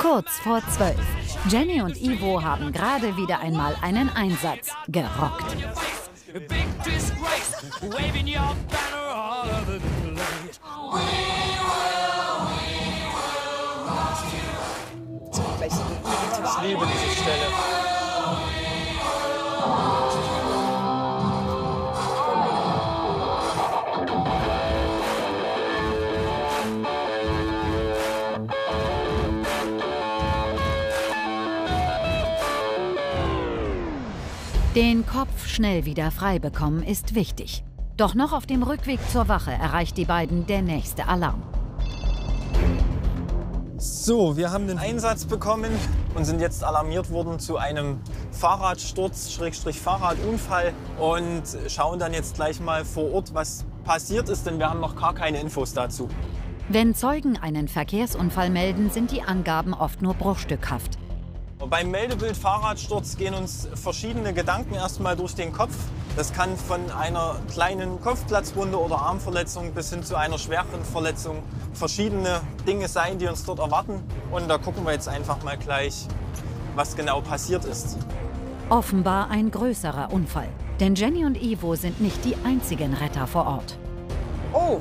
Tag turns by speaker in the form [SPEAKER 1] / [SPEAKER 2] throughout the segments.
[SPEAKER 1] Kurz vor 12. Jenny und Ivo haben gerade wieder einmal einen Einsatz gerockt.
[SPEAKER 2] Ich liebe diese Stelle.
[SPEAKER 1] Den Kopf schnell wieder frei bekommen ist wichtig. Doch noch auf dem Rückweg zur Wache erreicht die beiden der nächste Alarm.
[SPEAKER 2] So, wir haben den Einsatz bekommen und sind jetzt alarmiert worden zu einem Fahrradsturz, Fahrradunfall und schauen dann jetzt gleich mal vor Ort, was passiert ist, denn wir haben noch gar keine Infos dazu.
[SPEAKER 1] Wenn Zeugen einen Verkehrsunfall melden, sind die Angaben oft nur bruchstückhaft.
[SPEAKER 2] Beim Meldebild Fahrradsturz gehen uns verschiedene Gedanken erstmal durch den Kopf. Das kann von einer kleinen Kopfplatzwunde oder Armverletzung bis hin zu einer schweren Verletzung verschiedene Dinge sein, die uns dort erwarten. Und da gucken wir jetzt einfach mal gleich, was genau passiert ist.
[SPEAKER 1] Offenbar ein größerer Unfall. Denn Jenny und Ivo sind nicht die einzigen Retter vor Ort.
[SPEAKER 3] Oh!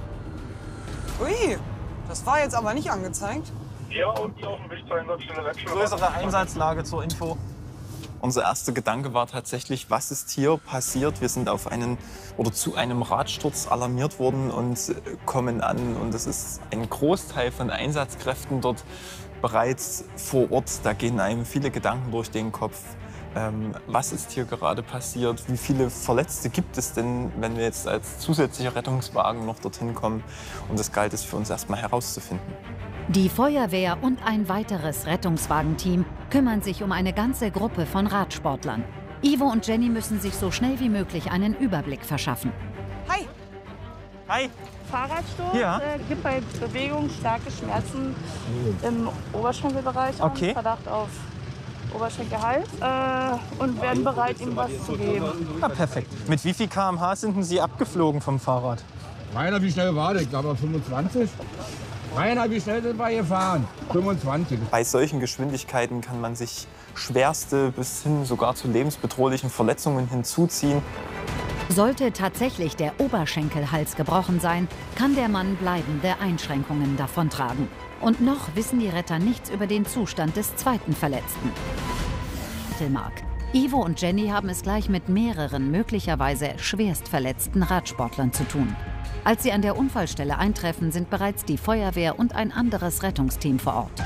[SPEAKER 3] Ui, das war jetzt aber nicht angezeigt.
[SPEAKER 4] Ja, und die auf dem Weg zur Einsatzstelle wechseln.
[SPEAKER 2] Größere Einsatzlage zur Info. Unser erster Gedanke war tatsächlich, was ist hier passiert? Wir sind zu einem Radsturz alarmiert worden und kommen an. Und es ist ein Großteil von Einsatzkräften dort bereits vor Ort. Da gehen einem viele Gedanken durch den Kopf. Was ist hier gerade passiert? Wie viele Verletzte gibt es denn, wenn wir jetzt als zusätzlicher Rettungswagen noch dorthin kommen? Und das galt es für uns erstmal herauszufinden.
[SPEAKER 1] Die Feuerwehr und ein weiteres Rettungswagenteam kümmern sich um eine ganze Gruppe von Radsportlern. Ivo und Jenny müssen sich so schnell wie möglich einen Überblick verschaffen.
[SPEAKER 3] Hi!
[SPEAKER 2] Hi!
[SPEAKER 5] Fahrradsturz,
[SPEAKER 2] Ja.
[SPEAKER 5] Gibt bei Bewegung starke Schmerzen im Oberschenkelbereich an,
[SPEAKER 2] Okay.
[SPEAKER 5] Verdacht auf Oberschenkelhals und werden bereit, ihm was zu geben.
[SPEAKER 2] Ah, perfekt. Mit wie viel km/h sind denn Sie abgeflogen vom Fahrrad?
[SPEAKER 6] Rainer, wie schnell war der? Ich glaube 25. Rainer, wie schnell sind wir gefahren? 25.
[SPEAKER 2] Bei solchen Geschwindigkeiten kann man sich schwerste bis hin sogar zu lebensbedrohlichen Verletzungen hinzuziehen.
[SPEAKER 1] Sollte tatsächlich der Oberschenkelhals gebrochen sein, kann der Mann bleibende Einschränkungen davontragen. Und noch wissen die Retter nichts über den Zustand des zweiten Verletzten. Mittelmark. Ivo und Jenny haben es gleich mit mehreren möglicherweise schwerst verletzten Radsportlern zu tun. Als sie an der Unfallstelle eintreffen, sind bereits die Feuerwehr und ein anderes Rettungsteam vor Ort.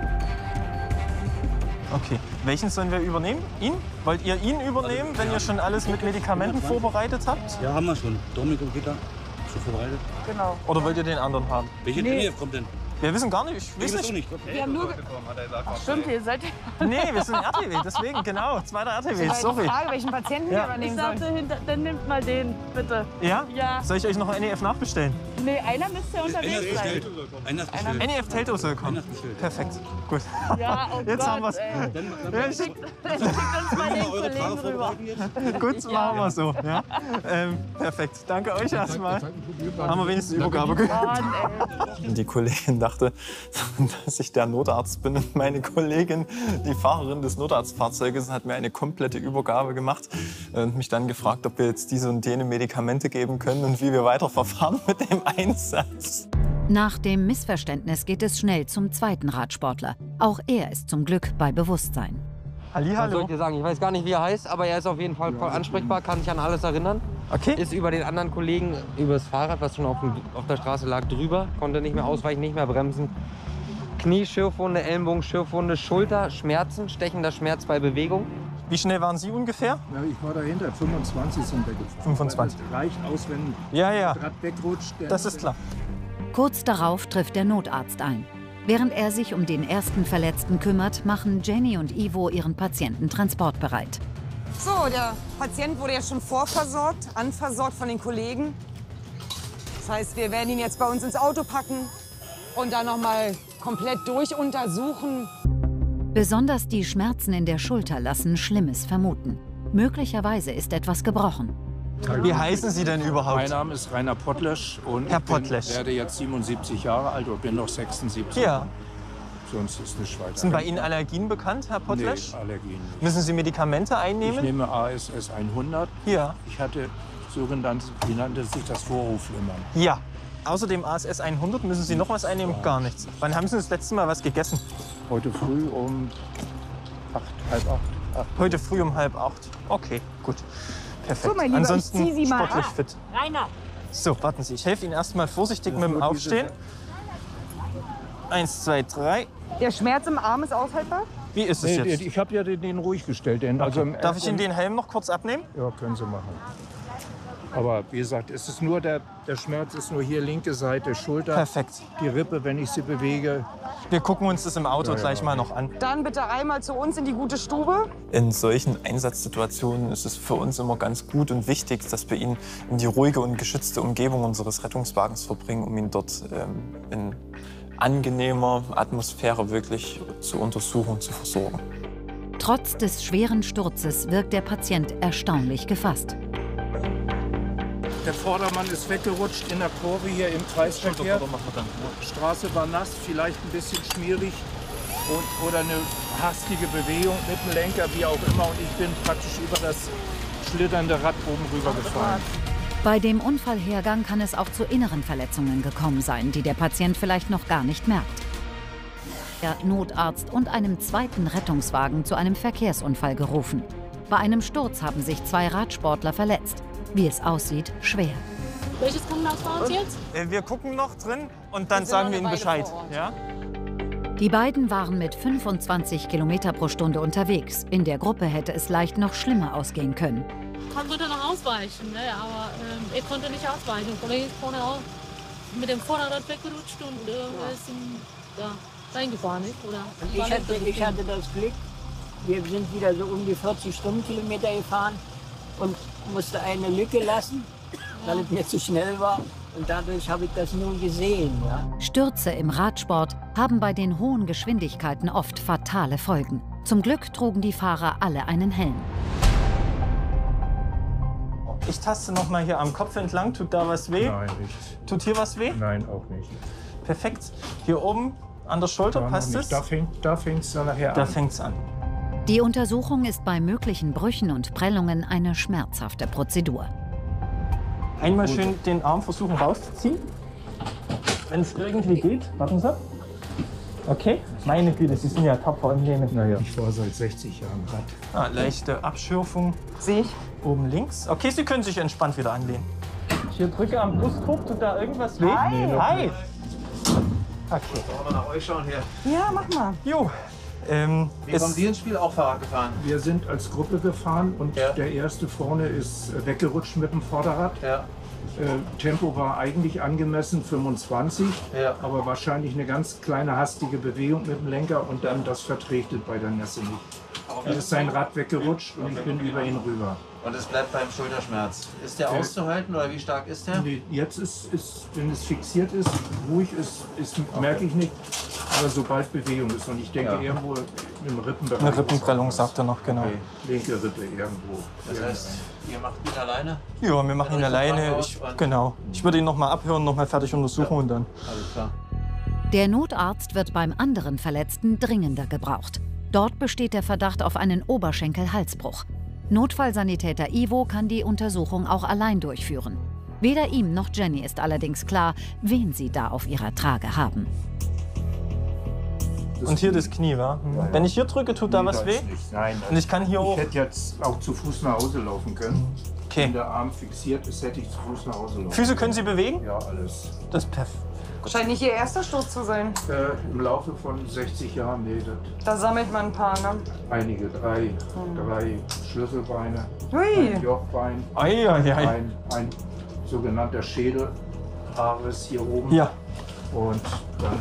[SPEAKER 2] Okay, welchen sollen wir übernehmen? Ihn? Wollt ihr ihn übernehmen, wenn ihr schon alles mit Medikamenten vorbereitet habt?
[SPEAKER 7] Ja, haben wir schon. Dominik und Gitter schon vorbereitet.
[SPEAKER 5] Genau.
[SPEAKER 2] Oder wollt ihr den anderen haben?
[SPEAKER 7] Welche NEF kommt denn?
[SPEAKER 2] Wir wissen gar nicht. Ich weiß
[SPEAKER 7] Ich weiß auch
[SPEAKER 2] nicht.
[SPEAKER 7] nicht.
[SPEAKER 5] Wir haben nur Ach, stimmt, ihr seid
[SPEAKER 2] Nee, wir sind RTW, deswegen, genau. Zweiter RTW, sorry.
[SPEAKER 3] Frage, welchen Patienten wir
[SPEAKER 2] Ja.
[SPEAKER 5] Ich
[SPEAKER 3] übernehmen sollen.
[SPEAKER 5] dachte, dann nimmt mal den, bitte.
[SPEAKER 2] Ja?
[SPEAKER 5] Ja.
[SPEAKER 2] Soll ich euch noch NEF nachbestellen?
[SPEAKER 5] Nee, einer müsste ja unterwegs sein.
[SPEAKER 7] Einer ist bestellt.
[SPEAKER 2] NEF Telto soll kommen.
[SPEAKER 7] Einer ist bestellt.
[SPEAKER 2] Perfekt, gut.
[SPEAKER 5] Ja, oh
[SPEAKER 2] Jetzt
[SPEAKER 5] Gott,
[SPEAKER 2] haben wir's.
[SPEAKER 5] ey.
[SPEAKER 2] Ja,
[SPEAKER 5] Schickt uns mal den
[SPEAKER 7] Eure
[SPEAKER 5] Kollegen
[SPEAKER 7] Fahrer
[SPEAKER 5] rüber.
[SPEAKER 7] vorbereiten jetzt?
[SPEAKER 2] gut, machen wir so. Ja? Perfekt, danke euch erstmal. Haben wir wenigstens Übergabe gehört.
[SPEAKER 5] Mann, ey.
[SPEAKER 2] Die Kollegin dachte, dass ich der Notarzt bin. Und meine Kollegin, die Fahrerin des Notarztfahrzeuges, hat mir eine komplette Übergabe gemacht und mich dann gefragt, ob wir jetzt diese und jene Medikamente geben können und wie wir weiter verfahren mit dem Einsatz.
[SPEAKER 1] Nach dem Missverständnis geht es schnell zum zweiten Radsportler. Auch er ist zum Glück bei Bewusstsein.
[SPEAKER 8] Was soll
[SPEAKER 2] Hallihallo.
[SPEAKER 8] ich dir sagen? Ich weiß gar nicht, wie er heißt, aber er ist auf jeden Fall voll ansprechbar, kann sich an alles erinnern.
[SPEAKER 2] Okay.
[SPEAKER 8] Ist über den anderen Kollegen, über das Fahrrad, was schon auf der Straße lag, drüber. Konnte nicht mehr ausweichen, nicht mehr bremsen. Knie, Schürfwunde, Ellenbogen, Schürfwunde, Schulter, Schmerzen, stechender Schmerz bei Bewegung.
[SPEAKER 2] Wie schnell waren Sie ungefähr?
[SPEAKER 6] Ja, ich war dahinter. 25 sind wir gefahren.
[SPEAKER 2] 25.
[SPEAKER 6] Das reicht aus, wenn
[SPEAKER 2] Ja, ja,
[SPEAKER 6] das Rad wegrutscht.
[SPEAKER 2] das ist klar.
[SPEAKER 1] Kurz darauf trifft der Notarzt ein. Während er sich um den ersten Verletzten kümmert, machen Jenny und Ivo ihren Patienten transportbereit.
[SPEAKER 3] So, der Patient wurde ja schon vorversorgt, anversorgt von den Kollegen. Das heißt, wir werden ihn jetzt bei uns ins Auto packen und dann noch mal komplett durchuntersuchen.
[SPEAKER 1] Besonders die Schmerzen in der Schulter lassen Schlimmes vermuten. Möglicherweise ist etwas gebrochen.
[SPEAKER 2] Wie heißen Sie denn überhaupt?
[SPEAKER 9] Mein Name ist Rainer Pottlesch und
[SPEAKER 2] Herr
[SPEAKER 9] ich
[SPEAKER 2] Pottlesch.
[SPEAKER 9] werde jetzt 77 Jahre alt und bin noch 76.
[SPEAKER 2] Ja.
[SPEAKER 9] sonst ist nichts weiter.
[SPEAKER 2] Sind bei Ihnen Allergien bekannt, Herr Podlesch?
[SPEAKER 9] Nee, Allergien nicht.
[SPEAKER 2] Müssen Sie Medikamente einnehmen?
[SPEAKER 9] Ich nehme ASS 100.
[SPEAKER 2] Ja.
[SPEAKER 9] Ich hatte sogenannte, wie nannte sich das, Vorhofflimmern.
[SPEAKER 2] Ja. Außer dem ASS 100 müssen Sie noch was einnehmen? Gar nichts. Wann haben Sie das letzte Mal was gegessen?
[SPEAKER 9] Heute früh um 7:30.
[SPEAKER 2] Heute früh um 7:30. Okay, gut. Perfekt.
[SPEAKER 3] So, mein Lieber,
[SPEAKER 2] Ansonsten
[SPEAKER 3] ich zieh Sie mal
[SPEAKER 2] sportlich
[SPEAKER 3] ab.
[SPEAKER 2] fit.
[SPEAKER 3] Rainer.
[SPEAKER 2] So, warten Sie. Ich helfe Ihnen erst mal vorsichtig mit dem Aufstehen. 1, 2, 3.
[SPEAKER 3] Der Schmerz im Arm ist aushaltbar?
[SPEAKER 2] Wie ist es jetzt?
[SPEAKER 9] Ich habe ja den ruhig gestellt. Also,
[SPEAKER 2] Darf ich Ihnen den Helm noch kurz abnehmen?
[SPEAKER 9] Ja, können Sie machen. Aber wie gesagt, es ist nur der Schmerz ist nur hier linke Seite, Schulter.
[SPEAKER 2] Perfekt.
[SPEAKER 9] Die Rippe, wenn ich sie bewege.
[SPEAKER 2] Wir gucken uns das im Auto gleich mal noch an.
[SPEAKER 3] Dann bitte einmal zu uns in die gute Stube.
[SPEAKER 2] In solchen Einsatzsituationen ist es für uns immer ganz gut und wichtig, dass wir ihn in die ruhige und geschützte Umgebung unseres Rettungswagens verbringen, um ihn dort in angenehmer Atmosphäre wirklich zu untersuchen und zu versorgen.
[SPEAKER 1] Trotz des schweren Sturzes wirkt der Patient erstaunlich gefasst.
[SPEAKER 9] Der Vordermann ist weggerutscht in der Kurve hier im Kreisverkehr. Die Straße war nass, vielleicht ein bisschen schmierig oder eine hastige Bewegung mit dem Lenker, wie auch immer. Und ich bin praktisch über das schlitternde Rad oben rüber gefahren.
[SPEAKER 1] Bei dem Unfallhergang kann es auch zu inneren Verletzungen gekommen sein, die der Patient vielleicht noch gar nicht merkt. Der Notarzt und einem zweiten Rettungswagen zu einem Verkehrsunfall gerufen. Bei einem Sturz haben sich 2 Radsportler verletzt. Wie es aussieht, schwer.
[SPEAKER 5] Welches Krankenhaus war uns jetzt?
[SPEAKER 2] Wir gucken noch drin und dann sagen wir Ihnen Bescheid. Ja?
[SPEAKER 1] Die beiden waren mit 25 km pro Stunde unterwegs. In der Gruppe hätte es leicht noch schlimmer ausgehen können.
[SPEAKER 5] Han wollte noch ausweichen, ne? Aber er konnte nicht ausweichen. Der Kollege ist vorne auch mit dem Vorderrad weggerutscht und ist reingefahren. Nicht? Oder
[SPEAKER 10] Ich hatte das Glück, wir sind wieder so um die 40 Stundenkilometer gefahren und musste eine Lücke lassen, weil es mir zu schnell war. Und dadurch habe ich das nur gesehen. Ja.
[SPEAKER 1] Stürze im Radsport haben bei den hohen Geschwindigkeiten oft fatale Folgen. Zum Glück trugen die Fahrer alle einen Helm.
[SPEAKER 2] Ich taste noch mal hier am Kopf entlang. Tut da was weh?
[SPEAKER 9] Nein, nicht.
[SPEAKER 2] Tut hier was weh?
[SPEAKER 9] Nein, auch nicht.
[SPEAKER 2] Perfekt. Hier oben an der Schulter, passt es?
[SPEAKER 9] Da fängt es dann nachher an.
[SPEAKER 2] Da fängt es an.
[SPEAKER 1] Die Untersuchung ist bei möglichen Brüchen und Prellungen eine schmerzhafte Prozedur.
[SPEAKER 2] Einmal schön den Arm versuchen rauszuziehen. Wenn es irgendwie geht. Warten Sie. Okay. Meine Güte, Sie sind ja tapfer im Leben.
[SPEAKER 9] Naja, ich war seit 60 Jahren Rad.
[SPEAKER 2] Leichte Abschürfung.
[SPEAKER 3] Sehe ich.
[SPEAKER 2] Oben links. Okay, Sie können sich entspannt wieder anlehnen. Hier drücke am Brustkorb. Tut da irgendwas weh?
[SPEAKER 3] Hi.
[SPEAKER 2] Nee, Hi. Okay.
[SPEAKER 11] Wollen wir nach euch schauen hier?
[SPEAKER 3] Ja, mach mal.
[SPEAKER 2] Jo.
[SPEAKER 11] Wie kommen Sie ins Spiel? Auch Fahrrad gefahren?
[SPEAKER 9] Wir sind als Gruppe gefahren und der erste vorne ist weggerutscht mit dem Vorderrad.
[SPEAKER 11] Ja.
[SPEAKER 9] Tempo war eigentlich angemessen 25, aber wahrscheinlich eine ganz kleine hastige Bewegung mit dem Lenker und dann das verträgt es bei der Nässe nicht. Dann ist sein Rad weggerutscht und ich bin über ihn rüber.
[SPEAKER 11] Und es bleibt beim Schulterschmerz. Ist der auszuhalten oder wie stark ist der?
[SPEAKER 9] Nee, jetzt ist, wenn es fixiert ist, ruhig ist, merke ich nicht. Aber sobald Bewegung ist und ich denke irgendwo im Rippenbereich.
[SPEAKER 2] Eine Rippenprellung, sagt er noch, genau.
[SPEAKER 9] Okay. Linke Rippe irgendwo.
[SPEAKER 11] Das heißt, ihr macht ihn alleine?
[SPEAKER 2] Ja, wir machen ihn alleine. Genau. Ich würde ihn noch mal abhören, noch mal fertig untersuchen und dann.
[SPEAKER 11] Alles klar.
[SPEAKER 1] Der Notarzt wird beim anderen Verletzten dringender gebraucht. Dort besteht der Verdacht auf einen Oberschenkel-Halsbruch. Notfallsanitäter Ivo kann die Untersuchung auch allein durchführen. Weder ihm noch Jenny ist allerdings klar, wen sie da auf ihrer Trage haben.
[SPEAKER 2] Und hier das Knie, wa? Wenn ich hier drücke, tut da was weh?
[SPEAKER 9] Nein.
[SPEAKER 2] Und ich kann hier hoch.
[SPEAKER 9] Ich hätte jetzt auch zu Fuß nach Hause laufen können.
[SPEAKER 2] Okay.
[SPEAKER 9] Wenn der Arm fixiert ist, hätte ich zu Fuß nach Hause laufen können.
[SPEAKER 2] Füße können Sie bewegen?
[SPEAKER 9] Ja, alles.
[SPEAKER 2] Das ist perfekt.
[SPEAKER 3] Scheint nicht Ihr erster Sturz zu sein.
[SPEAKER 9] Im Laufe von 60 Jahren, nee,
[SPEAKER 3] Da sammelt man ein paar, ne?
[SPEAKER 9] einige, drei Schlüsselbeine,
[SPEAKER 3] Hui.
[SPEAKER 9] ein Jochbein, ein sogenannter Schädelaris hier oben.
[SPEAKER 2] Ja.
[SPEAKER 9] Und dann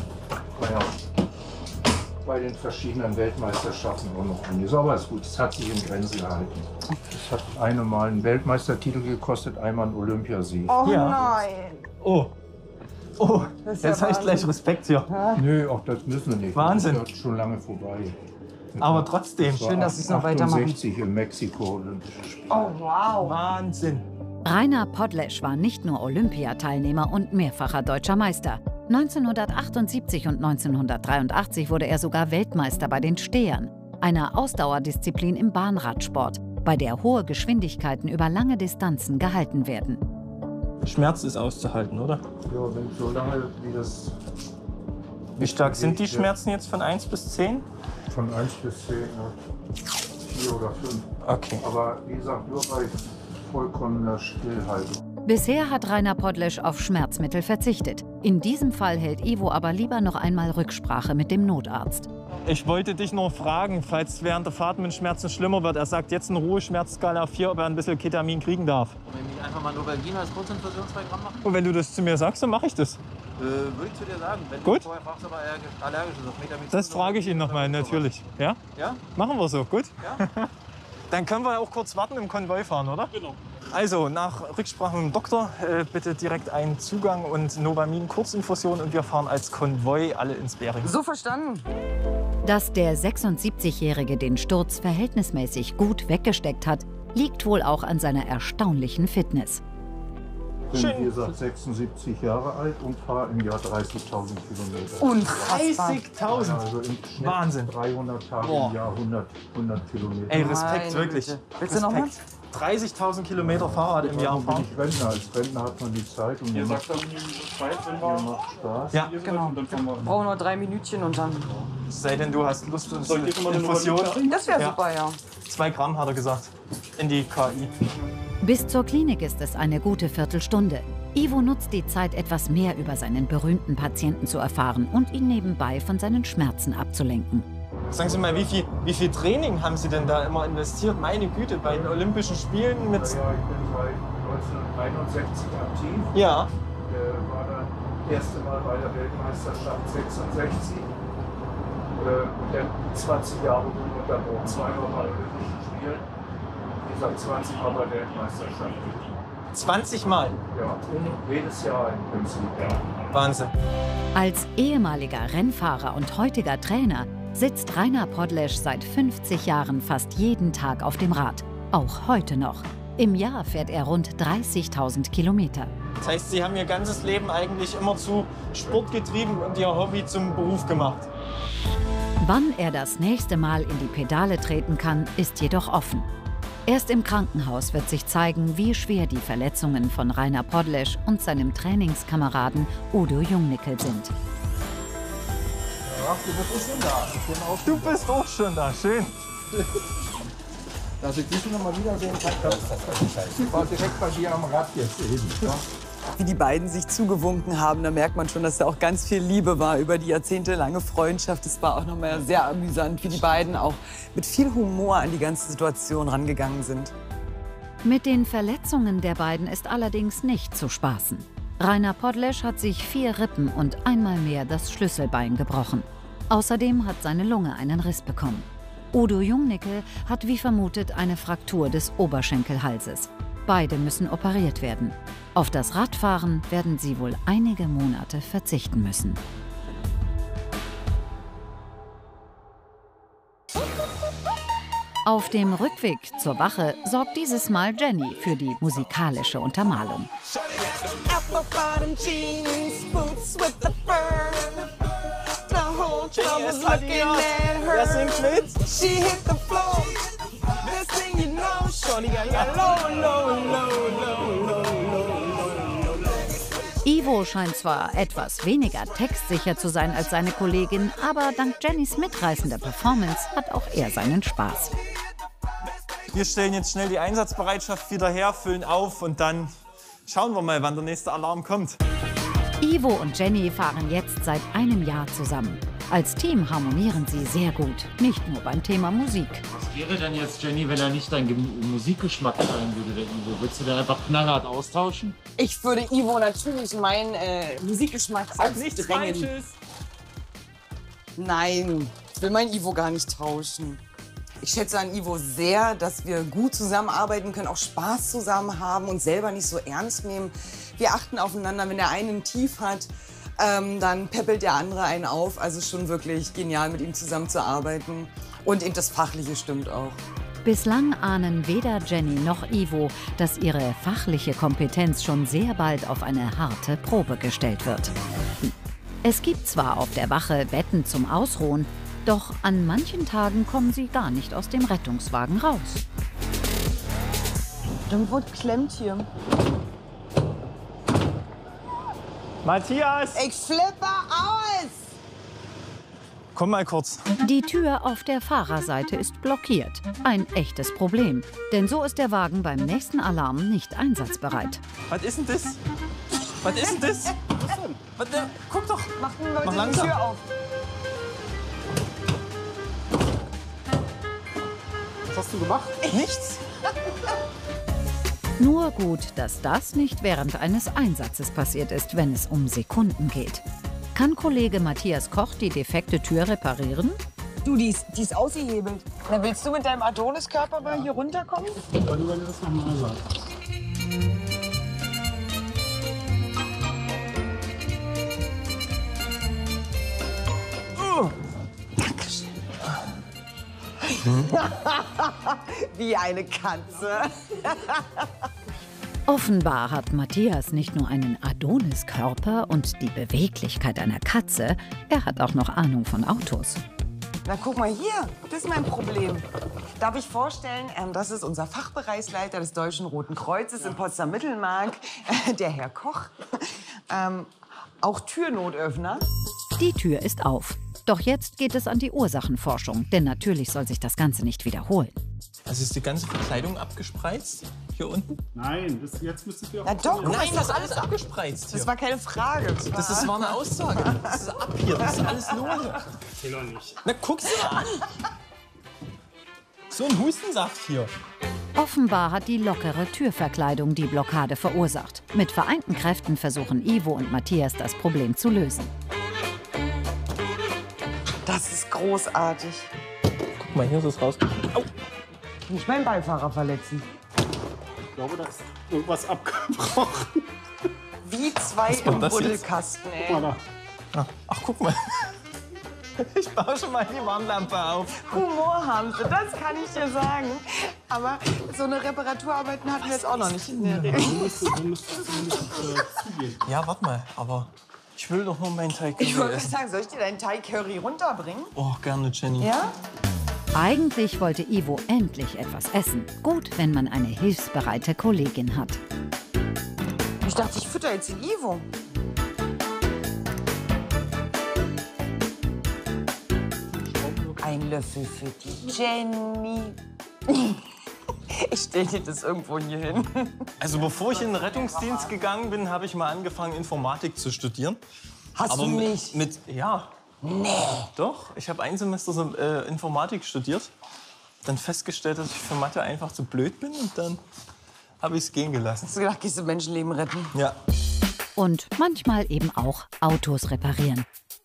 [SPEAKER 9] bei den verschiedenen Weltmeisterschaften auch noch einiges. Aber ist gut, es hat sich in Grenzen gehalten. Es hat einmal einen Weltmeistertitel gekostet, einmal einen Olympiasieg.
[SPEAKER 3] Oh
[SPEAKER 2] Ja.
[SPEAKER 3] nein.
[SPEAKER 2] Oh. Oh,
[SPEAKER 3] Das ist
[SPEAKER 2] jetzt
[SPEAKER 3] ja
[SPEAKER 2] habe ich gleich Respekt hier.
[SPEAKER 9] Nö, auch das müssen wir nicht.
[SPEAKER 2] Wahnsinn.
[SPEAKER 9] Das ist schon lange vorbei.
[SPEAKER 2] Aber trotzdem.
[SPEAKER 3] Schön, dass Sie es noch weitermachen.
[SPEAKER 9] 68 in Mexiko Olympische Spiele.
[SPEAKER 3] Oh wow.
[SPEAKER 2] Wahnsinn.
[SPEAKER 1] Rainer Podlesch war nicht nur Olympiateilnehmer und mehrfacher deutscher Meister. 1978 und 1983 wurde er sogar Weltmeister bei den Stehern, einer Ausdauerdisziplin im Bahnradsport, bei der hohe Geschwindigkeiten über lange Distanzen gehalten werden.
[SPEAKER 2] Schmerz ist auszuhalten, oder?
[SPEAKER 9] Ja, wenn so lange wie das...
[SPEAKER 2] Wie stark sind die Schmerzen jetzt von 1 bis 10?
[SPEAKER 9] Von 1 bis 10, ja. 4 oder 5.
[SPEAKER 2] Okay.
[SPEAKER 9] Aber wie gesagt, nur bei vollkommener Stillhaltung.
[SPEAKER 1] Bisher hat Rainer Podlesch auf Schmerzmittel verzichtet. In diesem Fall hält Ivo aber lieber noch einmal Rücksprache mit dem Notarzt.
[SPEAKER 2] Ich wollte dich nur fragen, falls während der Fahrt mit Schmerzen schlimmer wird. Er sagt jetzt eine hohe Schmerzskala auf 4, ob er ein bisschen Ketamin kriegen darf.
[SPEAKER 11] Wenn ich einfach mal Novalgin als Kurzinfusion 2 Gramm machen?
[SPEAKER 2] Und wenn du das zu mir sagst, dann mache ich das.
[SPEAKER 11] Würde ich zu dir sagen. Wenn
[SPEAKER 2] Gut.
[SPEAKER 11] du vorher fragst, ob er allergisch ist auf Metamizin.
[SPEAKER 2] Das frage ich ihn nochmal, natürlich. Ja?
[SPEAKER 11] Ja?
[SPEAKER 2] Machen wir so, gut?
[SPEAKER 11] Ja?
[SPEAKER 2] Dann können wir auch kurz warten im Konvoi fahren, oder?
[SPEAKER 4] Genau.
[SPEAKER 2] Also, nach Rücksprache mit dem Doktor bitte direkt einen Zugang und Novamin-Kurzinfusion und wir fahren als Konvoi alle ins Bering.
[SPEAKER 3] So verstanden.
[SPEAKER 1] Dass der 76-Jährige den Sturz verhältnismäßig gut weggesteckt hat, liegt wohl auch an seiner erstaunlichen Fitness.
[SPEAKER 9] Ich bin, wie gesagt, 76 Jahre alt und fahre im Jahr 30.000 Kilometer.
[SPEAKER 3] Und
[SPEAKER 2] 30.000?
[SPEAKER 9] Also im Schnitt
[SPEAKER 2] Wahnsinn.
[SPEAKER 9] 300 Tage
[SPEAKER 2] Boah.
[SPEAKER 9] im Jahr, 100 Kilometer.
[SPEAKER 2] Ey, Respekt,
[SPEAKER 3] Meine
[SPEAKER 2] wirklich.
[SPEAKER 3] Güte. Willst du noch mal?
[SPEAKER 2] 30.000 Kilometer Fahrrad im Jahr
[SPEAKER 9] Darum bin
[SPEAKER 2] fahren.
[SPEAKER 9] ich Rentner. Als Rentner hat man die Zeit und mir macht Spaß.
[SPEAKER 2] Ja,
[SPEAKER 3] Genau. Brauchen nur 3 Minütchen und dann...
[SPEAKER 2] es sei denn, du hast Lust auf
[SPEAKER 4] Soll ich jetzt mal eine
[SPEAKER 2] Infusion.
[SPEAKER 3] Das wäre
[SPEAKER 2] Ja.
[SPEAKER 3] super, ja.
[SPEAKER 2] 2 Gramm, hat er gesagt, in die KI.
[SPEAKER 1] Bis zur Klinik ist es eine gute Viertelstunde. Ivo nutzt die Zeit, etwas mehr über seinen berühmten Patienten zu erfahren und ihn nebenbei von seinen Schmerzen abzulenken.
[SPEAKER 2] Sagen Sie mal, wie viel Training haben Sie denn da immer investiert? Meine Güte, bei den Olympischen Spielen mit...
[SPEAKER 9] Ja, ich bin seit 1961 aktiv.
[SPEAKER 2] Ja.
[SPEAKER 9] War dann das erste Mal bei der Weltmeisterschaft 66. Und dann 20 Jahre ununterbrochen. 2 Mal bei Olympischen Spielen. Wie gesagt, 20 Mal bei Weltmeisterschaft.
[SPEAKER 2] 20 Mal?
[SPEAKER 9] Ja, und jedes Jahr im Prinzip, ja.
[SPEAKER 2] Wahnsinn.
[SPEAKER 1] Als ehemaliger Rennfahrer und heutiger Trainer sitzt Rainer Podlesch seit 50 Jahren fast jeden Tag auf dem Rad. Auch heute noch. Im Jahr fährt er rund 30.000 Kilometer.
[SPEAKER 2] Das heißt, Sie haben Ihr ganzes Leben eigentlich immer zu Sport getrieben und Ihr Hobby zum Beruf gemacht.
[SPEAKER 1] Wann er das nächste Mal in die Pedale treten kann, ist jedoch offen. Erst im Krankenhaus wird sich zeigen, wie schwer die Verletzungen von Rainer Podlesch und seinem Trainingskameraden Udo Jungnickel sind.
[SPEAKER 9] Ja, du bist auch schon da. Ich bin auch
[SPEAKER 2] Du bist auch schon da, schön.
[SPEAKER 9] Dass ich dich noch mal wiedersehen kann. Ich war direkt bei dir am Rad jetzt eben. Ja?
[SPEAKER 3] Wie die beiden sich zugewunken haben, da merkt man schon, dass da auch ganz viel Liebe war über die jahrzehntelange Freundschaft. Es war auch noch mal sehr amüsant, wie die beiden auch mit viel Humor an die ganze Situation rangegangen sind.
[SPEAKER 1] Mit den Verletzungen der beiden ist allerdings nicht zu spaßen. Rainer Podlesch hat sich 4 Rippen und einmal mehr das Schlüsselbein gebrochen. Außerdem hat seine Lunge einen Riss bekommen. Udo Jungnickel hat wie vermutet eine Fraktur des Oberschenkelhalses. Beide müssen operiert werden. Auf das Radfahren werden sie wohl einige Monate verzichten müssen. Auf dem Rückweg zur Wache sorgt dieses Mal Jenny für die musikalische Untermalung.
[SPEAKER 2] Wer singt mit?
[SPEAKER 1] Ivo scheint zwar etwas weniger textsicher zu sein als seine Kollegin, aber dank Jennys mitreißender Performance hat auch er seinen Spaß.
[SPEAKER 2] Wir stellen jetzt schnell die Einsatzbereitschaft wieder her, füllen auf und dann schauen wir mal, wann der nächste Alarm kommt.
[SPEAKER 1] Ivo und Jenny fahren jetzt seit einem Jahr zusammen. Als Team harmonieren sie sehr gut, nicht nur beim Thema Musik.
[SPEAKER 12] Was wäre denn jetzt, Jenny, wenn er nicht dein Musikgeschmack sein würde, der Ivo? Würdest du den einfach knallhart austauschen?
[SPEAKER 3] Ich würde Ivo natürlich meinen Musikgeschmack aufdrängen. Nein, ich will meinen Ivo gar nicht tauschen. Ich schätze an Ivo sehr, dass wir gut zusammenarbeiten können, auch Spaß zusammen haben und selber nicht so ernst nehmen. Wir achten aufeinander, wenn der eine ein Tief hat, dann peppelt der andere einen auf. Also schon wirklich genial, mit ihm zusammenzuarbeiten. Und eben das Fachliche stimmt auch.
[SPEAKER 1] Bislang ahnen weder Jenny noch Ivo, dass ihre fachliche Kompetenz schon sehr bald auf eine harte Probe gestellt wird. Es gibt zwar auf der Wache Betten zum Ausruhen, doch an manchen Tagen kommen sie gar nicht aus dem Rettungswagen raus.
[SPEAKER 3] Irgendwo klemmt hier.
[SPEAKER 2] Matthias!
[SPEAKER 3] Ich flippe aus!
[SPEAKER 2] Komm mal kurz.
[SPEAKER 1] Die Tür auf der Fahrerseite ist blockiert. Ein echtes Problem. Denn so ist der Wagen beim nächsten Alarm nicht einsatzbereit.
[SPEAKER 2] Was ist denn das? Was ist denn das? Was, guck doch.
[SPEAKER 3] Mach
[SPEAKER 2] langsam.
[SPEAKER 3] die Tür auf.
[SPEAKER 2] Was hast du gemacht? Nichts.
[SPEAKER 1] Nur gut, dass das nicht während eines Einsatzes passiert ist, wenn es um Sekunden geht. Kann Kollege Matthias Koch die defekte Tür reparieren?
[SPEAKER 3] Du, die ist ausgehebelt. Na, willst du mit deinem Adoniskörper mal hier runterkommen?
[SPEAKER 4] Wenn du das nochmal sagst.
[SPEAKER 3] Dankeschön. Wie eine Katze.
[SPEAKER 1] Offenbar hat Matthias nicht nur einen Adoniskörper und die Beweglichkeit einer Katze, er hat auch noch Ahnung von Autos.
[SPEAKER 3] Na, guck mal hier. Das ist mein Problem. Darf ich vorstellen, das ist unser Fachbereichsleiter des Deutschen Roten Kreuzes in Potsdam-Mittelmark, der Herr Koch. Auch Türnotöffner.
[SPEAKER 1] Die Tür ist auf. Doch jetzt geht es an die Ursachenforschung, denn natürlich soll sich das Ganze nicht wiederholen.
[SPEAKER 2] Also ist die ganze Verkleidung abgespreizt? Hier unten?
[SPEAKER 4] Nein, jetzt müsstest du auch...
[SPEAKER 3] Na doch,
[SPEAKER 2] Nein, das ist alles abgespreizt hier.
[SPEAKER 3] Das war keine Frage.
[SPEAKER 2] Das war eine Aussage. Das ist ab hier, das ist alles lose.
[SPEAKER 4] Erzähl doch nicht.
[SPEAKER 2] Na, guck sie mal an. So ein Hustensaft hier.
[SPEAKER 1] Offenbar hat die lockere Türverkleidung die Blockade verursacht. Mit vereinten Kräften versuchen Ivo und Matthias das Problem zu lösen.
[SPEAKER 3] Das ist großartig.
[SPEAKER 2] Guck mal, hier ist es rausgekommen. Au.
[SPEAKER 3] Nicht meinen Beifahrer verletzen.
[SPEAKER 4] Ich glaube, da ist irgendwas abgebrochen.
[SPEAKER 3] Wie zwei
[SPEAKER 2] Was war
[SPEAKER 3] im
[SPEAKER 2] das jetzt?
[SPEAKER 3] Buddelkasten, ey.
[SPEAKER 4] Guck mal da.
[SPEAKER 2] Ach, guck mal. Ich baue schon mal die Warnlampe auf.
[SPEAKER 3] Humor haben sie, das kann ich dir sagen. Aber so eine Reparaturarbeiten hatten wir jetzt auch noch nicht in der Regel.
[SPEAKER 4] Du müsstest zugehen.
[SPEAKER 2] Ja, warte mal, aber ich will doch nur meinen Teig
[SPEAKER 3] Ich wollte
[SPEAKER 2] essen.
[SPEAKER 3] sagen, soll ich dir deinen Teig-Curry runterbringen?
[SPEAKER 2] Oh, gerne, Jenny.
[SPEAKER 3] Ja?
[SPEAKER 1] Eigentlich wollte Ivo endlich etwas essen. Gut, wenn man eine hilfsbereite Kollegin hat.
[SPEAKER 3] Ich dachte, ich fütter jetzt den Ivo. Ein Löffel für die Jenny. Ich stelle dir das irgendwo hier hin.
[SPEAKER 2] Also bevor ich in den Rettungsdienst gegangen bin, habe ich mal angefangen, Informatik zu studieren.
[SPEAKER 3] Hast
[SPEAKER 2] Aber
[SPEAKER 3] du nicht?
[SPEAKER 2] Ja.
[SPEAKER 3] Nee.
[SPEAKER 2] Doch, ich habe ein Semester so, Informatik studiert. Dann festgestellt, dass ich für Mathe einfach zu blöd bin und dann habe ich es gehen gelassen.
[SPEAKER 3] Hast du gedacht, gehst du Menschenleben retten?
[SPEAKER 2] Ja.
[SPEAKER 1] Und manchmal eben auch Autos reparieren.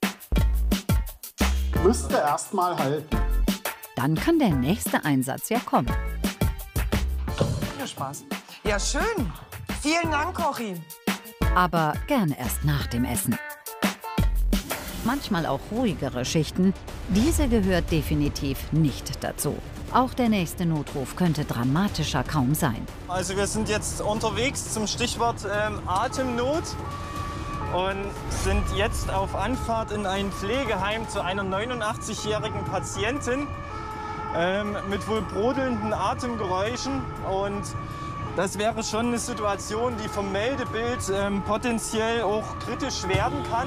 [SPEAKER 4] Müsste erst mal halten.
[SPEAKER 1] Dann kann der nächste Einsatz ja kommen.
[SPEAKER 3] Ja, Spaß. Ja, schön. Vielen Dank, Kochi.
[SPEAKER 1] Aber gerne erst nach dem Essen. Manchmal auch ruhigere Schichten. Diese gehört definitiv nicht dazu. Auch der nächste Notruf könnte dramatischer kaum sein.
[SPEAKER 2] Also wir sind jetzt unterwegs zum Stichwort Atemnot und sind jetzt auf Anfahrt in ein Pflegeheim zu einer 89-jährigen Patientin mit wohl brodelnden Atemgeräuschen. Und das wäre schon eine Situation, die vom Meldebild potenziell auch kritisch werden kann.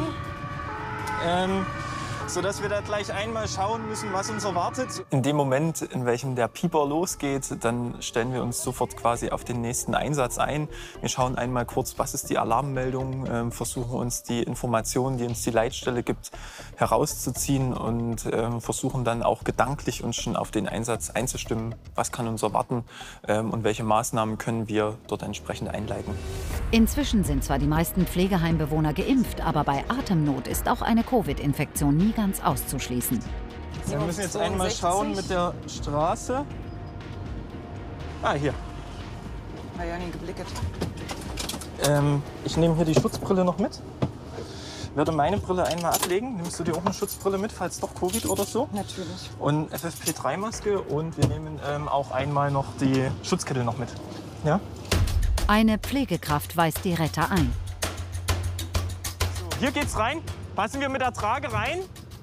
[SPEAKER 2] Sodass wir da gleich einmal schauen müssen, was uns erwartet. In dem Moment, in welchem der Pieper losgeht, dann stellen wir uns sofort quasi auf den nächsten Einsatz ein. Wir schauen einmal kurz, was ist die Alarmmeldung, versuchen uns die Informationen, die uns die Leitstelle gibt, herauszuziehen und versuchen dann auch gedanklich uns schon auf den Einsatz einzustimmen. Was kann uns erwarten und welche Maßnahmen können wir dort entsprechend einleiten.
[SPEAKER 1] Inzwischen sind zwar die meisten Pflegeheimbewohner geimpft, aber bei Atemnot ist auch eine Covid-Infektion nie ganz auszuschließen.
[SPEAKER 2] Wir müssen jetzt einmal schauen mit der Straße. Ah, hier.
[SPEAKER 3] Na ja, nie geblickt.
[SPEAKER 2] Ich nehme hier die Schutzbrille noch mit. Werde meine Brille einmal ablegen. Nimmst du dir auch eine Schutzbrille mit, falls doch Covid oder so?
[SPEAKER 3] Natürlich.
[SPEAKER 2] Und FFP3-Maske und wir nehmen auch einmal noch die Schutzkittel noch mit. Ja?
[SPEAKER 1] Eine Pflegekraft weist die Retter ein.
[SPEAKER 2] So, hier geht's rein. Passen wir mit der Trage rein?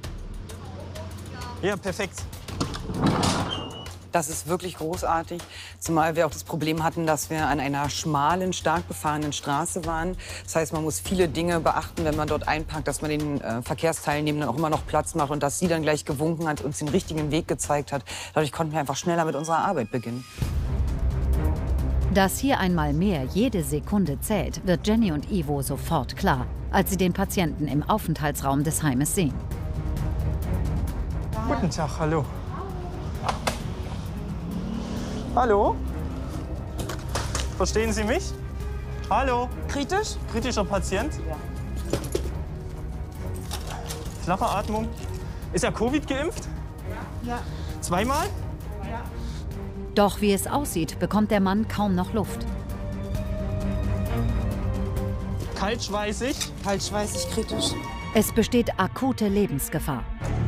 [SPEAKER 2] Ja, perfekt.
[SPEAKER 3] Das ist wirklich großartig, zumal wir auch das Problem hatten, dass wir an einer schmalen, stark befahrenen Straße waren. Das heißt, man muss viele Dinge beachten, wenn man dort einparkt, dass man den Verkehrsteilnehmenden auch immer noch Platz macht und dass sie dann gleich gewunken hat, uns den richtigen Weg gezeigt hat. Dadurch konnten wir einfach schneller mit unserer Arbeit beginnen.
[SPEAKER 1] Dass hier einmal mehr jede Sekunde zählt, wird Jenny und Ivo sofort klar, als sie den Patienten im Aufenthaltsraum des Heimes sehen.
[SPEAKER 2] Guten Tag, hallo. Hallo? Verstehen Sie mich? Hallo?
[SPEAKER 3] Kritisch?
[SPEAKER 2] Kritischer Patient?
[SPEAKER 3] Ja.
[SPEAKER 2] Flache Atmung. Ist er Covid geimpft?
[SPEAKER 3] Ja.
[SPEAKER 2] Zweimal?
[SPEAKER 3] Ja.
[SPEAKER 1] Doch wie es aussieht, bekommt der Mann kaum noch Luft.
[SPEAKER 2] Kaltschweißig?
[SPEAKER 3] Kaltschweißig, kritisch.
[SPEAKER 1] Es besteht akute Lebensgefahr.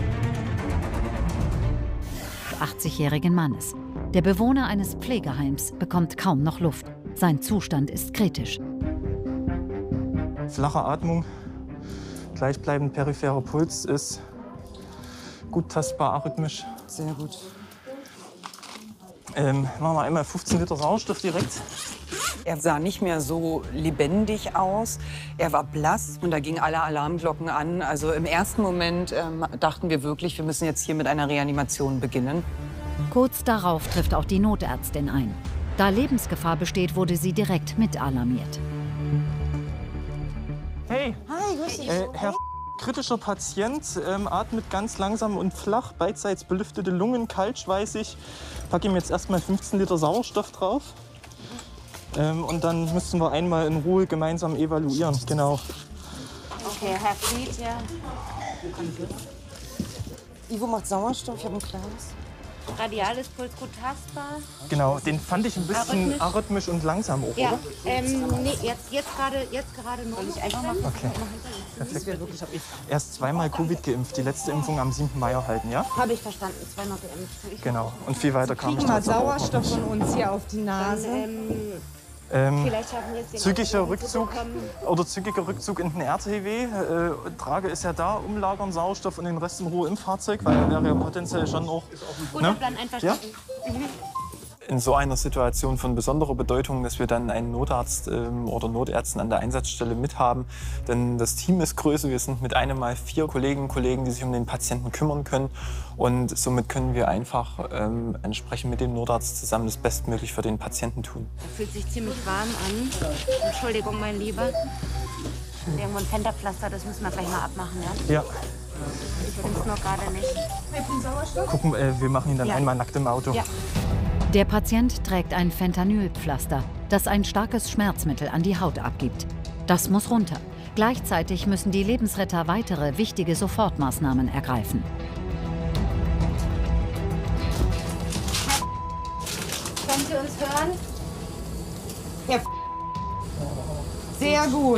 [SPEAKER 1] 80-jährigen Mannes. Der Bewohner eines Pflegeheims bekommt kaum noch Luft. Sein Zustand ist kritisch.
[SPEAKER 2] Flache Atmung, gleichbleibend peripherer Puls ist gut tastbar arrhythmisch.
[SPEAKER 3] Sehr gut.
[SPEAKER 2] Machen wir einmal 15 Liter Sauerstoff direkt.
[SPEAKER 3] Er sah nicht mehr so lebendig aus. Er war blass und da gingen alle Alarmglocken an. Also im ersten Moment dachten wir wirklich, wir müssen jetzt hier mit einer Reanimation beginnen.
[SPEAKER 1] Kurz darauf trifft auch die Notärztin ein. Da Lebensgefahr besteht, wurde sie direkt mit alarmiert.
[SPEAKER 2] Hey,
[SPEAKER 3] Hi, grüß dich.
[SPEAKER 2] Herr kritischer Patient, atmet ganz langsam und flach, beidseits belüftete Lungen, kaltschweißig. Pack ihm jetzt erstmal 15 Liter Sauerstoff drauf. Und dann müssen wir einmal in Ruhe gemeinsam evaluieren. Genau.
[SPEAKER 13] Okay, Herr Fried, ja.
[SPEAKER 3] Ivo macht Sauerstoff, ich habe ein kleines.
[SPEAKER 13] Radiales Puls gut tastbar.
[SPEAKER 2] Genau, den fand ich ein bisschen arrhythmisch und langsam auch,
[SPEAKER 13] Ja,
[SPEAKER 2] oder?
[SPEAKER 13] nee, jetzt gerade noch. Soll ich einfach mal
[SPEAKER 2] Okay, perfekt. Er ist zweimal Covid geimpft, die letzte Impfung am 7. Mai erhalten, ja?
[SPEAKER 13] Habe ich verstanden, zweimal geimpft.
[SPEAKER 2] Genau, und viel weiter kam ich
[SPEAKER 3] Kriegen mal
[SPEAKER 2] dazu auch noch
[SPEAKER 3] Sauerstoff
[SPEAKER 2] nicht.
[SPEAKER 3] von uns hier auf die Nase.
[SPEAKER 13] Vielleicht schaffen wir es den
[SPEAKER 2] Zügiger Rückzug oder zügiger Rückzug in den RTW. Trage ist ja da, umlagern Sauerstoff und den Rest in Ruhe im Fahrzeug, weil er wäre ja potenziell schon auch.
[SPEAKER 13] Guter Plan, einverstanden.
[SPEAKER 2] In so einer Situation von besonderer Bedeutung, dass wir dann einen Notarzt oder Notärztin an der Einsatzstelle mithaben. Denn das Team ist größer. Wir sind mit einem Mal 4 Kolleginnen und Kollegen, die sich um den Patienten kümmern können. Und somit können wir einfach entsprechend mit dem Notarzt zusammen das Bestmögliche für den Patienten tun.
[SPEAKER 13] Das fühlt sich ziemlich warm an. Entschuldigung, mein Lieber. Irgendwo ein Fenderpflaster, das müssen wir gleich mal abmachen, ja?
[SPEAKER 2] Ja.
[SPEAKER 13] Ich finde es noch gerade nicht.
[SPEAKER 2] Gucken, wir machen ihn dann einmal nackt im Auto.
[SPEAKER 13] Ja.
[SPEAKER 1] Der Patient trägt ein Fentanylpflaster, das ein starkes Schmerzmittel an die Haut abgibt. Das muss runter. Gleichzeitig müssen die Lebensretter weitere wichtige Sofortmaßnahmen ergreifen.
[SPEAKER 13] Können Sie uns hören?
[SPEAKER 3] Ja. Sehr gut.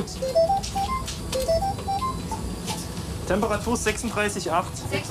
[SPEAKER 2] Temperatur 36,8.
[SPEAKER 13] 36,8.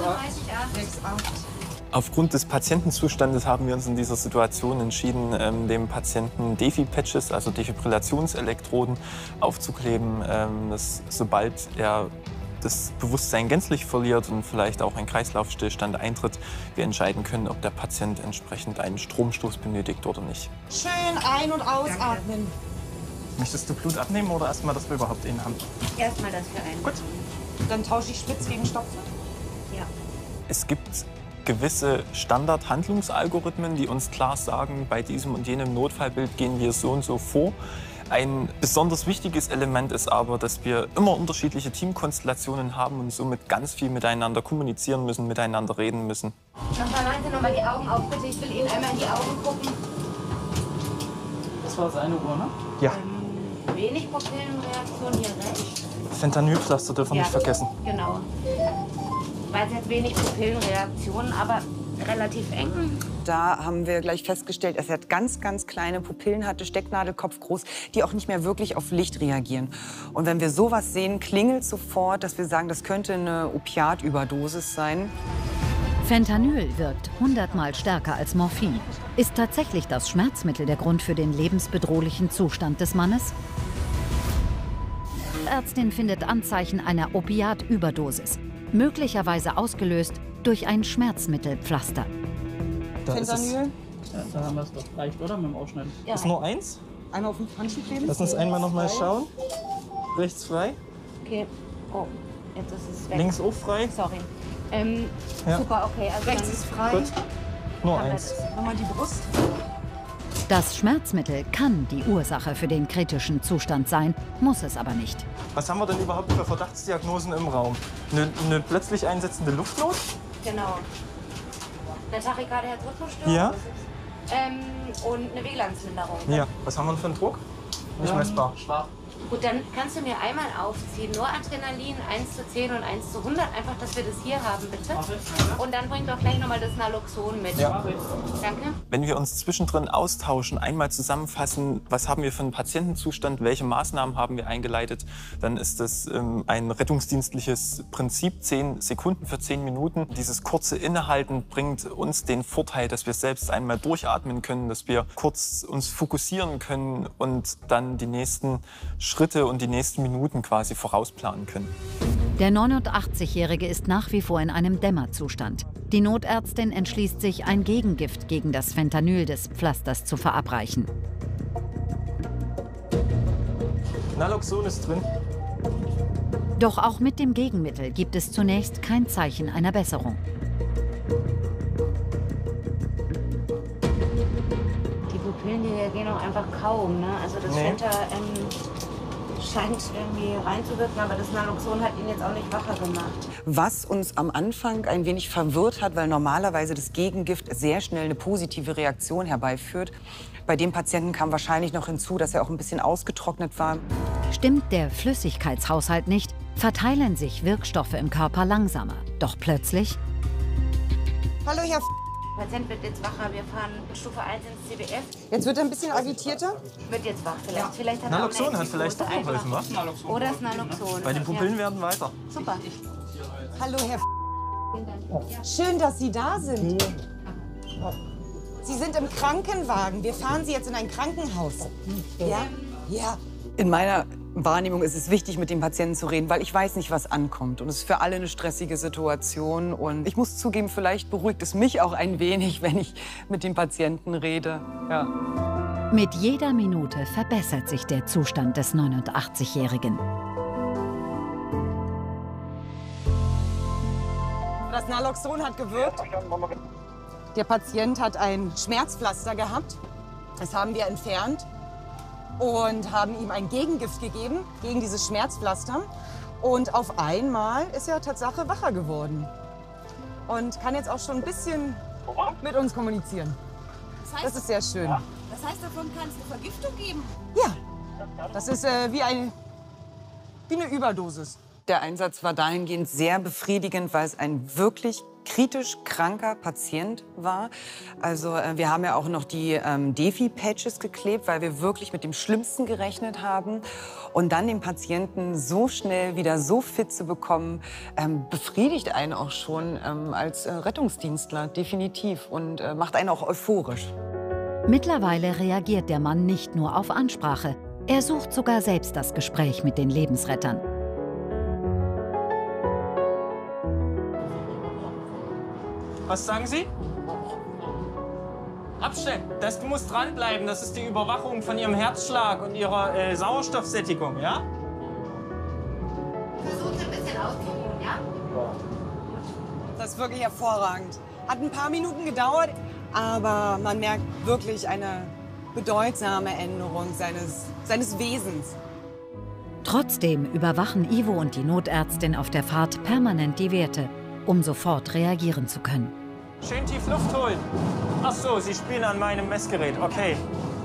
[SPEAKER 2] Aufgrund des Patientenzustandes haben wir uns in dieser Situation entschieden, dem Patienten Defi-Patches, also Defibrillationselektroden, aufzukleben, dass sobald er das Bewusstsein gänzlich verliert und vielleicht auch ein Kreislaufstillstand eintritt, wir entscheiden können, ob der Patient entsprechend einen Stromstoß benötigt oder nicht.
[SPEAKER 3] Schön ein- und ausatmen.
[SPEAKER 2] Möchtest du Blut abnehmen oder erstmal, dass wir überhaupt einen haben?
[SPEAKER 13] Erstmal das für einen.
[SPEAKER 2] Gut.
[SPEAKER 3] Dann tausche ich Spitz gegen Stopfen.
[SPEAKER 13] Ja.
[SPEAKER 2] Es gibt gewisse Standardhandlungsalgorithmen, die uns klar sagen, bei diesem und jenem Notfallbild gehen wir so und so vor. Ein besonders wichtiges Element ist aber, dass wir immer unterschiedliche Teamkonstellationen haben und somit ganz viel miteinander kommunizieren müssen, miteinander reden müssen.
[SPEAKER 13] Nochmal, machen Sie nochmal die Augen auf, bitte. Ich will Ihnen einmal in die Augen gucken.
[SPEAKER 2] Das war seine Uhr, ne? Ja.
[SPEAKER 13] Wenig Pupillenreaktion hier rechts.
[SPEAKER 2] Fentanylpflaster dürfen wir nicht vergessen.
[SPEAKER 13] Genau. Weil es jetzt wenig Pupillenreaktionen, aber relativ eng.
[SPEAKER 3] Da haben wir gleich festgestellt, dass er ganz, ganz kleine Pupillen hatte, Stecknadelkopf groß, die auch nicht mehr wirklich auf Licht reagieren. Und wenn wir sowas sehen, klingelt sofort, dass wir sagen, das könnte eine Opiatüberdosis sein.
[SPEAKER 1] Fentanyl wirkt 100-mal stärker als Morphin. Ist tatsächlich das Schmerzmittel der Grund für den lebensbedrohlichen Zustand des Mannes? Notärztin findet Anzeichen einer Opiatüberdosis, möglicherweise ausgelöst durch ein Schmerzmittelpflaster.
[SPEAKER 3] Fentanyl?
[SPEAKER 4] Ja, da haben wir es doch. Reicht, oder? Mit dem Aufschneiden.
[SPEAKER 3] Ja.
[SPEAKER 2] Ist nur eins?
[SPEAKER 3] Einmal auf den Handschuh kleben.
[SPEAKER 2] Lass uns einmal noch mal schauen. Rechts frei.
[SPEAKER 13] Okay. Oh, jetzt ist es weg.
[SPEAKER 2] Links auch frei.
[SPEAKER 13] Sorry.
[SPEAKER 2] Ja.
[SPEAKER 13] Super, okay. Also
[SPEAKER 3] Rechts
[SPEAKER 13] dann
[SPEAKER 3] ist frei.
[SPEAKER 2] Gut. Nur
[SPEAKER 13] haben wir
[SPEAKER 2] eins.
[SPEAKER 13] das.
[SPEAKER 3] Nochmal die Brust.
[SPEAKER 1] Das Schmerzmittel kann die Ursache für den kritischen Zustand sein, muss es aber nicht.
[SPEAKER 2] Was haben wir denn überhaupt für Verdachtsdiagnosen im Raum? Eine plötzlich einsetzende Luftnot?
[SPEAKER 13] Genau. Eine Tachykardie, Herzrhythmusstörung.
[SPEAKER 2] Ja.
[SPEAKER 13] Und eine Wehglanzminderung.
[SPEAKER 2] Ja. Was haben wir denn für einen Druck? Nicht messbar.
[SPEAKER 4] Schwach.
[SPEAKER 13] Gut, dann kannst du mir einmal aufziehen. Nur Adrenalin 1:10 und 1:100. Einfach, dass wir das hier haben, bitte. Und dann bringt doch gleich nochmal das Naloxon mit.
[SPEAKER 2] Ja.
[SPEAKER 13] Danke.
[SPEAKER 2] Wenn wir uns zwischendrin austauschen, einmal zusammenfassen, was haben wir für einen Patientenzustand, welche Maßnahmen haben wir eingeleitet, dann ist das ein rettungsdienstliches Prinzip, 10 Sekunden für 10 Minuten. Dieses kurze Innehalten bringt uns den Vorteil, dass wir selbst einmal durchatmen können, dass wir kurz uns fokussieren können und dann die nächsten Schritte und die nächsten Minuten quasi vorausplanen können.
[SPEAKER 1] Der 89-Jährige ist nach wie vor in einem Dämmerzustand. Die Notärztin entschließt sich, ein Gegengift gegen das Fentanyl des Pflasters zu verabreichen.
[SPEAKER 2] Naloxon ist drin.
[SPEAKER 1] Doch auch mit dem Gegenmittel gibt es zunächst kein Zeichen einer Besserung.
[SPEAKER 13] Die Pupillen, die reagieren auch einfach kaum. Ne? Also das Fenta scheint irgendwie reinzuwirken, aber das Naloxon hat ihn jetzt auch nicht wacher gemacht.
[SPEAKER 3] Was uns am Anfang ein wenig verwirrt hat, weil normalerweise das Gegengift sehr schnell eine positive Reaktion herbeiführt. Bei dem Patienten kam wahrscheinlich noch hinzu, dass er auch ein bisschen ausgetrocknet war.
[SPEAKER 1] Stimmt der Flüssigkeitshaushalt nicht, verteilen sich Wirkstoffe im Körper langsamer. Doch plötzlich...
[SPEAKER 3] Hallo, Herr
[SPEAKER 13] Der Patient wird jetzt wacher. Wir fahren Stufe 1 ins CBF.
[SPEAKER 3] Jetzt wird er ein bisschen agitierter.
[SPEAKER 13] Wird jetzt wach vielleicht.
[SPEAKER 3] Ja.
[SPEAKER 13] Vielleicht hat
[SPEAKER 2] Naloxon
[SPEAKER 13] er auch
[SPEAKER 2] hat vielleicht doch geholfen, wa?
[SPEAKER 13] Oder das Naloxon.
[SPEAKER 2] Weil die Pupillen
[SPEAKER 13] Ja.
[SPEAKER 2] werden weiter.
[SPEAKER 13] Super.
[SPEAKER 3] Hallo, Herr Schön, dass Sie da sind. Sie sind im Krankenwagen. Wir fahren Sie jetzt in ein Krankenhaus. Ja? Ja. In meiner Wahrnehmung ist es wichtig, mit dem Patienten zu reden, weil ich weiß nicht, was ankommt. Und es ist für alle eine stressige Situation. Und ich muss zugeben, vielleicht beruhigt es mich auch ein wenig, wenn ich mit dem Patienten rede. Ja.
[SPEAKER 1] Mit jeder Minute verbessert sich der Zustand des 89-Jährigen.
[SPEAKER 3] Das Naloxon hat gewirkt. Der Patient hat ein Schmerzpflaster gehabt. Das haben wir entfernt und haben ihm ein Gegengift gegeben gegen dieses Schmerzpflaster. Und auf einmal ist er Tatsache wacher geworden und kann jetzt auch schon ein bisschen mit uns kommunizieren. Das ist sehr schön.
[SPEAKER 14] Das heißt, davon kann es eine Vergiftung geben?
[SPEAKER 3] Ja, das ist wie eine Überdosis. Der Einsatz war dahingehend sehr befriedigend, weil es ein wirklich kritisch kranker Patient war. Also wir haben ja auch noch die Defi-Patches geklebt, weil wir wirklich mit dem Schlimmsten gerechnet haben. Und dann den Patienten so schnell wieder so fit zu bekommen, befriedigt einen auch schon als Rettungsdienstler, definitiv. Und macht einen auch euphorisch.
[SPEAKER 1] Mittlerweile reagiert der Mann nicht nur auf Ansprache. Er sucht sogar selbst das Gespräch mit den Lebensrettern.
[SPEAKER 2] Was sagen Sie? Abstellen. Das muss dranbleiben. Das ist die Überwachung von Ihrem Herzschlag und Ihrer Sauerstoffsättigung, ja?
[SPEAKER 13] Versucht ein bisschen auszuruhen, ja?
[SPEAKER 3] Das ist wirklich hervorragend. Hat ein paar Minuten gedauert, aber man merkt wirklich eine bedeutsame Änderung seines Wesens.
[SPEAKER 1] Trotzdem überwachen Ivo und die Notärztin auf der Fahrt permanent die Werte, um sofort reagieren zu können.
[SPEAKER 2] Schön tief Luft holen. Ach so, Sie spielen an meinem Messgerät. Okay.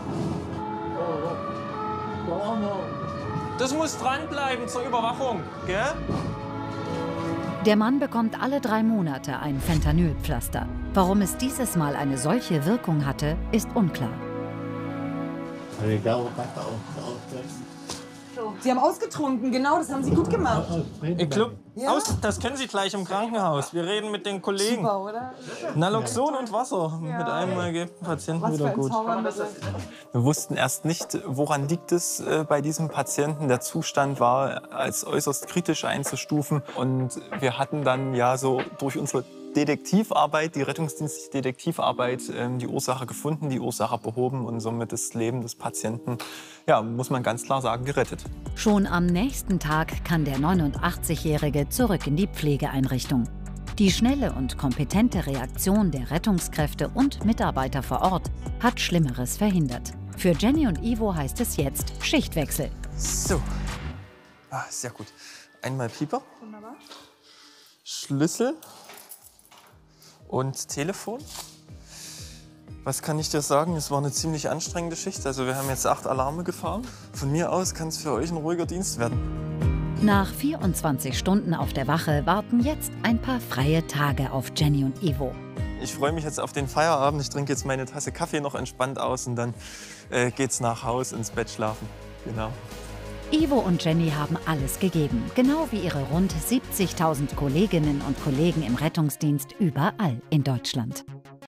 [SPEAKER 2] Das muss dranbleiben zur Überwachung, gell?
[SPEAKER 1] Der Mann bekommt alle 3 Monate ein Fentanylpflaster. Warum es dieses Mal eine solche Wirkung hatte, ist unklar.
[SPEAKER 13] So.
[SPEAKER 3] Sie haben ausgetrunken, genau, das haben Sie gut gemacht.
[SPEAKER 2] Ich glaub,
[SPEAKER 3] Ja.
[SPEAKER 2] das können Sie gleich im Krankenhaus. Wir reden mit den Kollegen.
[SPEAKER 3] Super, oder?
[SPEAKER 2] Naloxon und Wasser. Mit einmal geht dem Patienten
[SPEAKER 3] Was für
[SPEAKER 2] wieder
[SPEAKER 3] ein
[SPEAKER 2] gut.
[SPEAKER 3] Zaubermittel.
[SPEAKER 2] Wir wussten erst nicht, woran liegt es bei diesem Patienten. Der Zustand war als äußerst kritisch einzustufen. Und wir hatten dann ja so durch unsere Detektivarbeit, die rettungsdienstliche Detektivarbeit, die Ursache gefunden, die Ursache behoben und somit das Leben des Patienten, ja, muss man ganz klar sagen, gerettet.
[SPEAKER 1] Schon am nächsten Tag kann der 89-Jährige zurück in die Pflegeeinrichtung. Die schnelle und kompetente Reaktion der Rettungskräfte und Mitarbeiter vor Ort hat Schlimmeres verhindert. Für Jenny und Ivo heißt es jetzt Schichtwechsel.
[SPEAKER 2] So, sehr gut. Einmal Pieper,
[SPEAKER 3] Wunderbar.
[SPEAKER 2] Schlüssel und Telefon. Was kann ich dir sagen? Es war eine ziemlich anstrengende Schicht. Also wir haben jetzt 8 Alarme gefahren. Von mir aus kann es für euch ein ruhiger Dienst werden.
[SPEAKER 1] Nach 24 Stunden auf der Wache warten jetzt ein paar freie Tage auf Jenny und Ivo.
[SPEAKER 2] Ich freue mich jetzt auf den Feierabend. Ich trinke jetzt meine Tasse Kaffee noch entspannt aus und dann geht's nach Haus ins Bett schlafen. Genau.
[SPEAKER 1] Ivo und Jenny haben alles gegeben, genau wie ihre rund 70.000 Kolleginnen und Kollegen im Rettungsdienst überall in Deutschland.